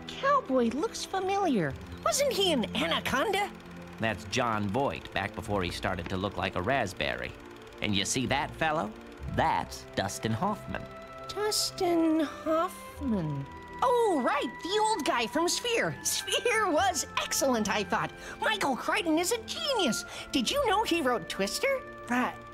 cowboy looks familiar. Wasn't he an anaconda? That's John Voight, back before he started to look like a raspberry. And you see that fellow? That's Dustin Hoffman. Dustin Hoffman. Oh, right, the old guy from Sphere. Sphere was excellent, I thought. Michael Crichton is a genius. Did you know he wrote Twister?